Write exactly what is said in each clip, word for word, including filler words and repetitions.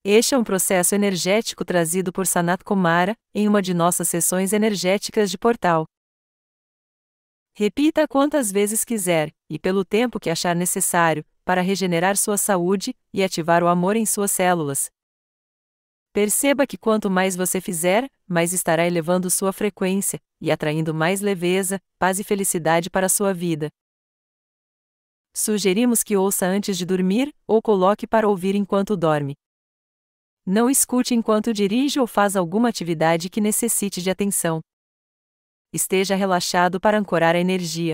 Este é um processo energético trazido por Sanat Kumara, em uma de nossas sessões energéticas de portal. Repita quantas vezes quiser, e pelo tempo que achar necessário, para regenerar sua saúde e ativar o amor em suas células. Perceba que quanto mais você fizer, mais estará elevando sua frequência, e atraindo mais leveza, paz e felicidade para a sua vida. Sugerimos que ouça antes de dormir, ou coloque para ouvir enquanto dorme. Não escute enquanto dirige ou faz alguma atividade que necessite de atenção. Esteja relaxado para ancorar a energia.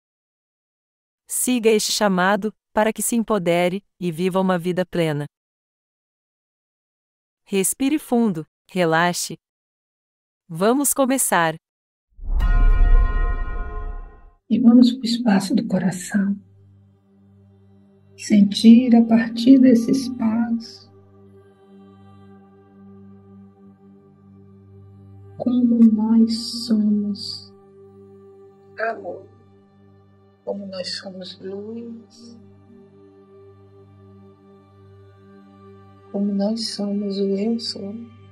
Siga este chamado, para que se empodere e viva uma vida plena. Respire fundo, relaxe. Vamos começar. E vamos para o espaço do coração. Sentir a partir desse espaço como nós somos amor, como nós somos luz, como nós somos o eu sou.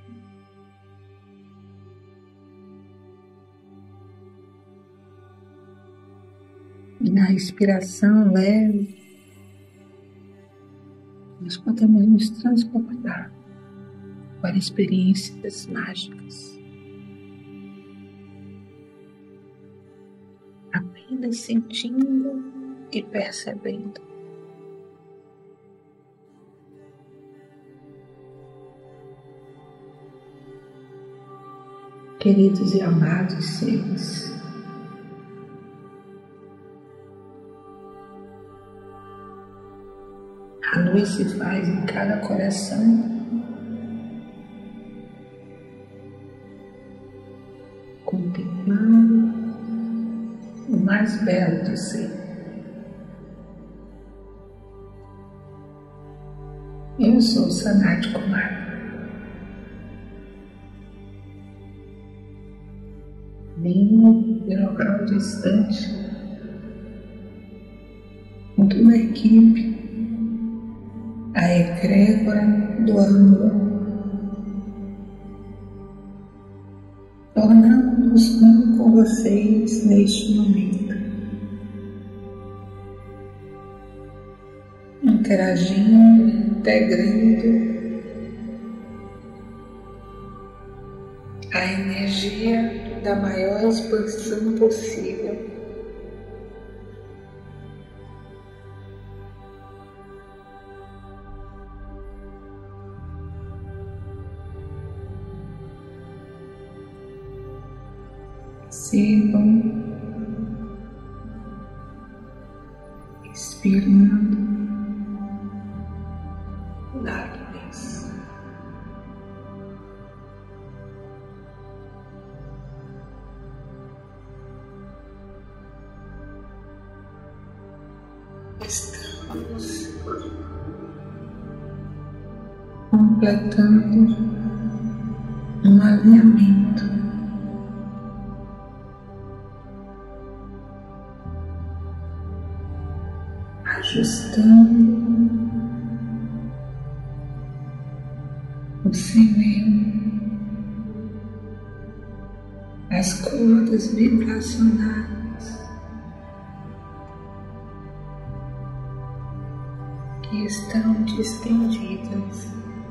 E na respiração leve, nós podemos nos transportar para experiências mágicas. Apenas sentindo e percebendo. Queridos e amados seres, a luz se faz em cada coração, contemplando o mais belo de si. Eu sou Sanat Kumara. Venho de local distante, junto da equipe, a egrégora do amor, tornando-nos um com vocês neste momento, interagindo, integrando a energia da maior expansão possível. Percebam, expirando, lágrimas. Estamos completando um alinhamento, ajustando o cinema, as cordas vibracionais que estão distendidas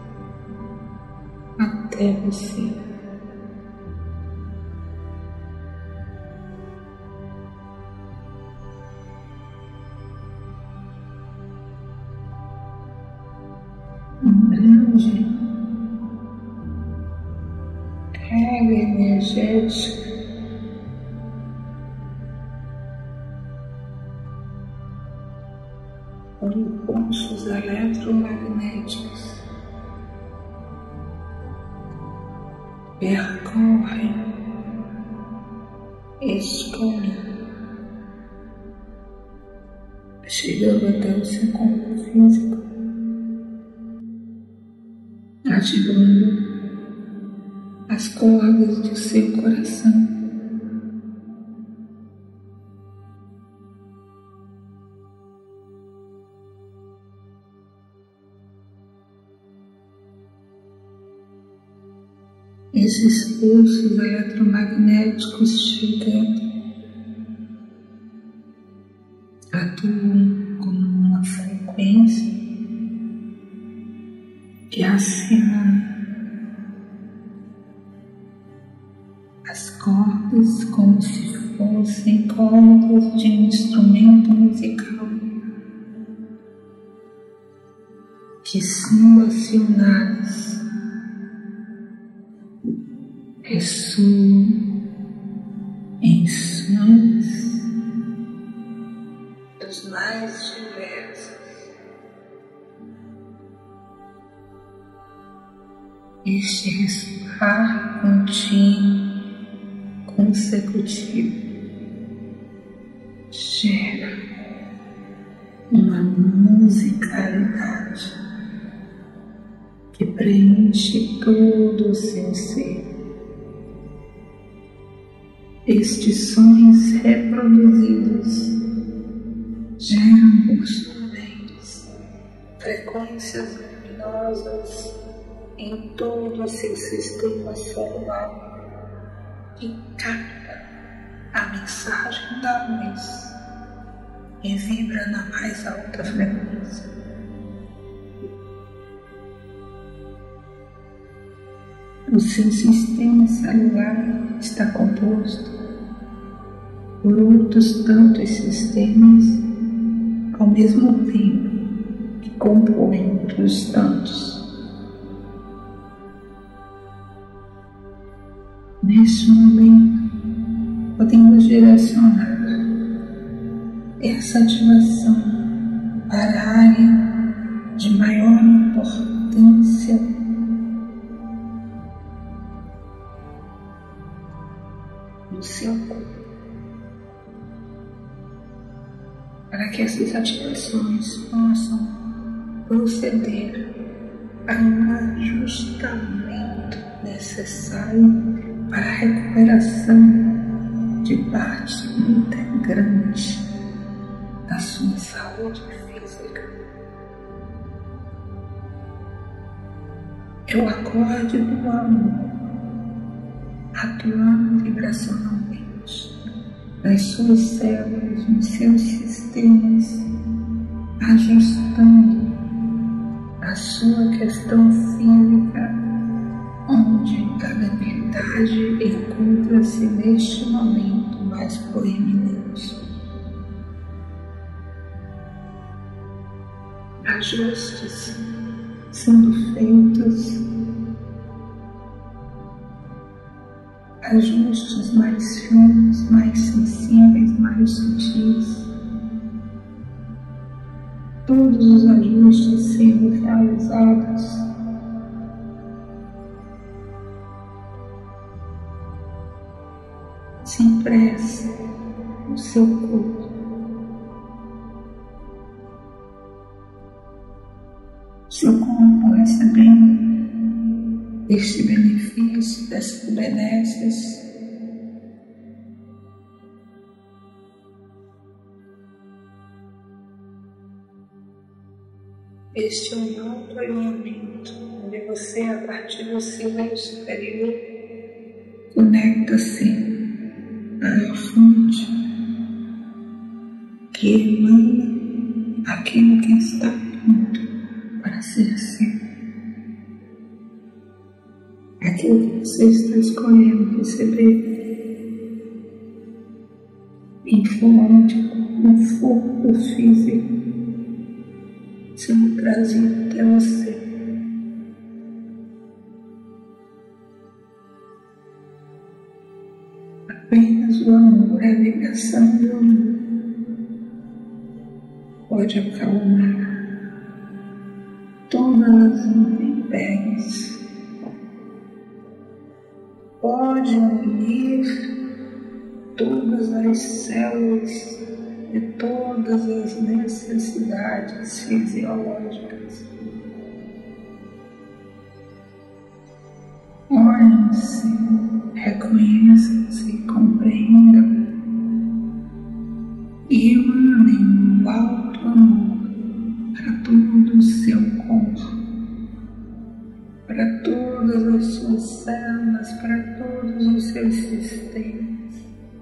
até você. Um grande carga energética com impulsos eletromagnéticos percorrem este caminho, chegando até o seu corpo físico, ativando as cordas do seu coração. esses pulsos eletromagnéticos chegando atuam como uma frequência que aciona as cordas como se fossem cordas de um instrumento musical que, sendo acionadas, ressoam em sons dos mais diversos. Este ressoar contínuo, consecutivo, gera uma musicalidade que preenche todo o seu ser. Estes sons reproduzidos geram por sua vez frequências luminosas em todo o seu sistema celular, que capta a mensagem da luz e vibra na mais alta frequência. O seu sistema celular está composto por outros tantos sistemas ao mesmo tempo que compõem outros tantos. Neste momento, podemos direcionar essa ativação para a área de maior importância no seu corpo, para que essas ativações possam proceder a um ajustamento necessário para a recuperação de parte integrante da sua saúde física. É o acorde do amor atuando vibracionalmente nas suas células, nos seus sistemas, ajustando a sua questão física, onde a liberdade encontra-se neste momento mais proeminente. Ajustes sendo feitos, ajustes mais finos, mais sensíveis, mais sutis. Todos os ajustes sendo realizados se impressa no seu corpo. Seu corpo recebendo este benefício, dessas benesses, este é um alto alinhamento, onde você, a partir do silêncio superior, conecta-se à fonte que emana aquilo que está pronto para ser seu. Aquilo que você está escolhendo receber em forma de conforto físico sendo trazido até você. Apenas o amor, a vibração do amor pode acalmar todas as intempéries, pode unir todas as células de todas as necessidades fisiológicas. Olhem-se, reconheçam-se, compreendam e emanem o alto amor para todo o seu corpo, para todas as as suas células, para todos os seus sistemas.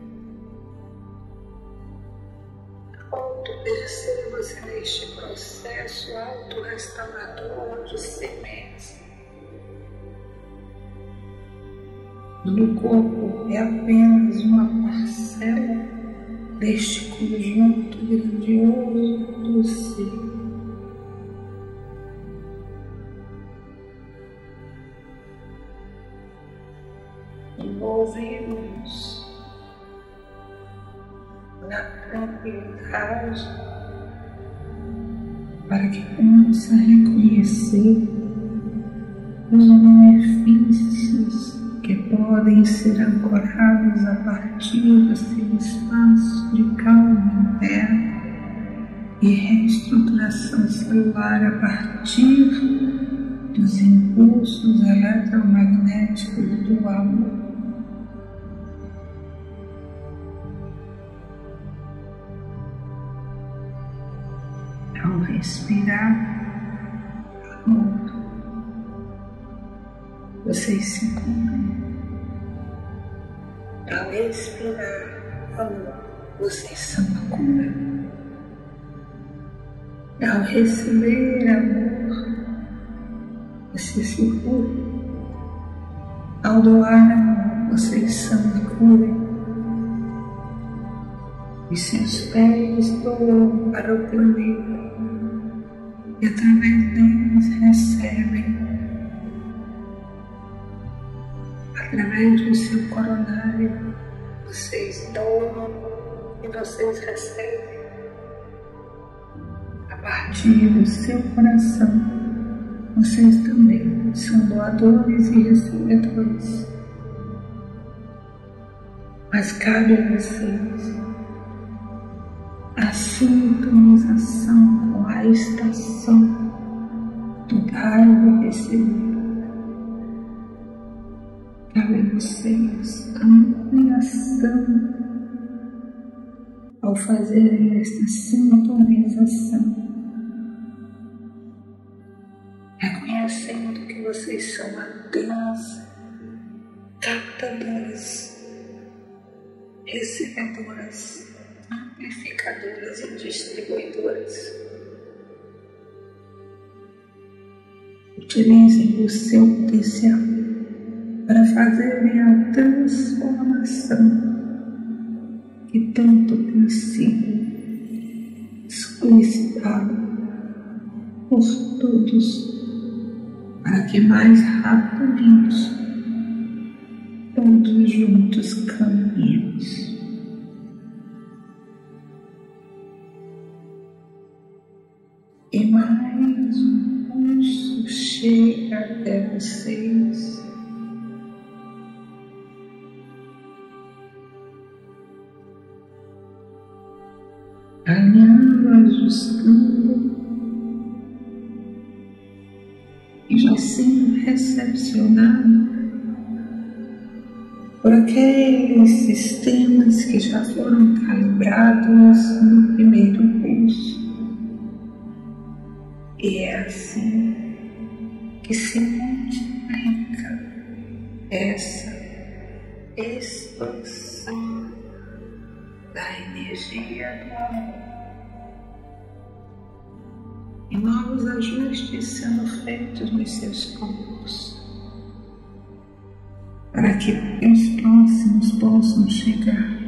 Auto-perceba-se neste processo auto-restaurador de si mesmo. O corpo é apenas uma parcela deste conjunto grandioso do ser. Envolvemos na tranquilidade para que possa reconhecer os benefícios que podem ser ancorados a partir desse espaço de calma interna e reestruturação celular a partir dos impulsos eletromagnéticos do amor. Ao respirar amor, vocês se curem. Ao expirar amor, vocês são a cura. Ao receber amor, vocês se curam. Ao doar amor, vocês são a cura. E seus pés doam para o planeta, e através deles recebem, através do seu coronário, vocês doam e vocês recebem. A partir do seu coração, vocês também são doadores e recebedores. Mas cabe a vocês a sintonização com a estação do dar e do receber. Cabe a vocês a ampliação ao fazerem esta sintonização, reconhecendo que vocês são apenas captadoras, recebedoras, amplificadoras e distribuidoras. Utilizem o seu potencial para fazerem a transformação que tanto tem sido solicitada por todos, para que mais rapidamente todos juntos caminhemos. E mais um pulso chega até vocês. Alinhando, ajustando e já sendo recepcionado por aqueles sistemas que já foram calibrados no primeiro pulso. E é assim que se multiplica essa expansão da energia do amor. E novos ajustes sendo feitos nos seus corpos, para que os próximos possam chegar.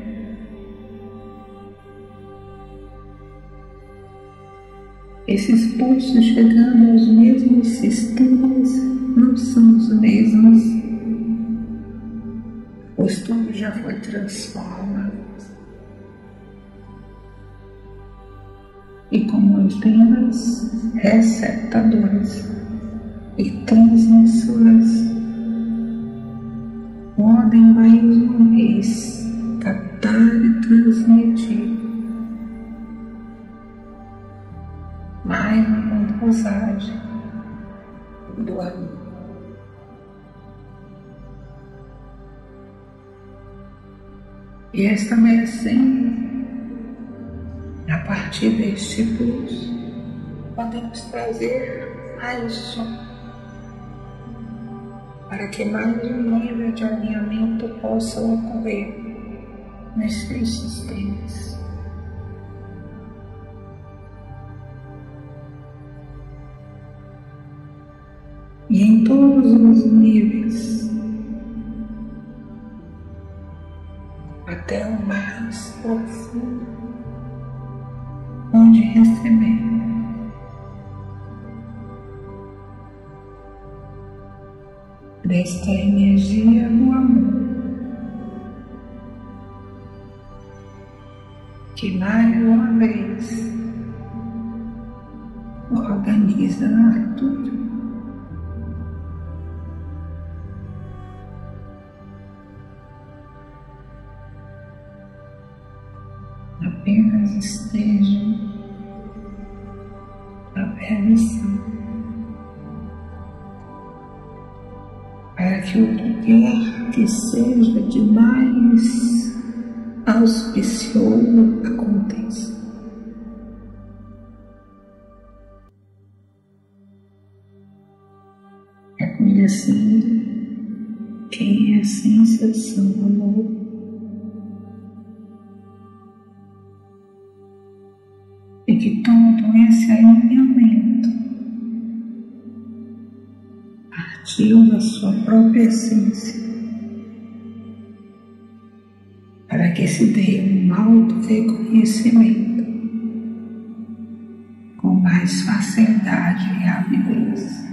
Esses pulsos chegando aos mesmos sistemas não são os mesmos, pois tudo já foi transformado. E como apenas receptadores e transmissoras, podem mais uma vez captar e transmitir mais uma dosagem do amor. E estabelecendo, a partir deste pulso, podemos trazer mais um para que mais um nível de alinhamento possa ocorrer nesses sistemas. E em todos os níveis, até o mais profundo, onde receber desta energia do amor, que mais uma vez organiza tudo. Apenas esteja a permissão para que o que quer que seja de mais auspicioso aconteça. Reconhecendo quem é a sensação do amor. E que todo esse alinhamento partiu da sua própria essência, para que se dê um auto-reconhecimento com mais facilidade e rapidez.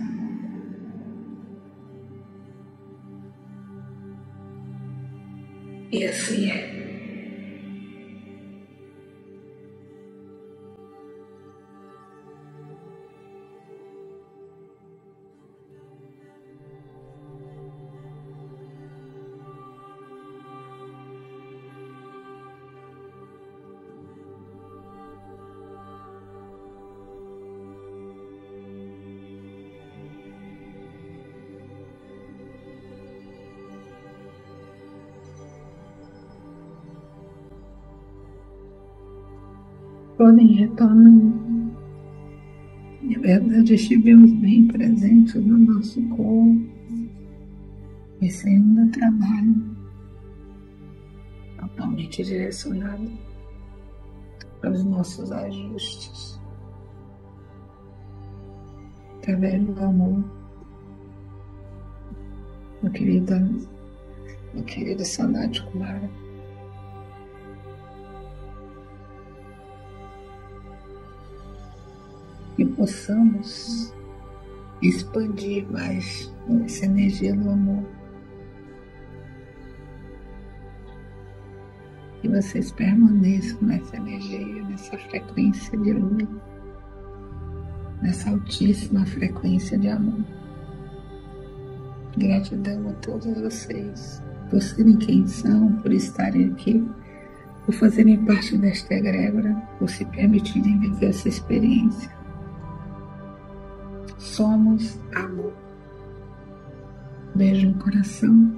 E assim é. Podem retornar. Na verdade, estivemos bem presentes no nosso corpo. Esse ainda trabalho totalmente direcionado para os nossos ajustes, através do amor, meu querido, meu querido Sanat Kumara. Que possamos expandir mais essa energia do amor. Que vocês permaneçam nessa energia, nessa frequência de luz, nessa altíssima frequência de amor. Gratidão a todos vocês por serem quem são, por estarem aqui, por fazerem parte desta egrégora, por se permitirem viver essa experiência. Somos amor. Beijo no coração.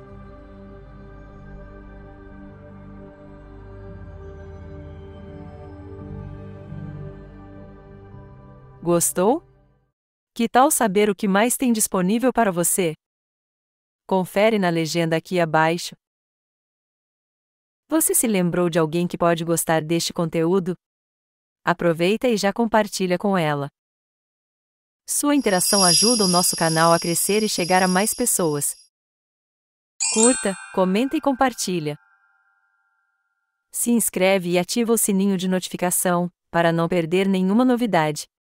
Gostou? Que tal saber o que mais tem disponível para você? Confere na legenda aqui abaixo. Você se lembrou de alguém que pode gostar deste conteúdo? Aproveita e já compartilha com ela. Sua interação ajuda o nosso canal a crescer e chegar a mais pessoas. Curta, comenta e compartilha. Se inscreve e ativa o sininho de notificação, para não perder nenhuma novidade.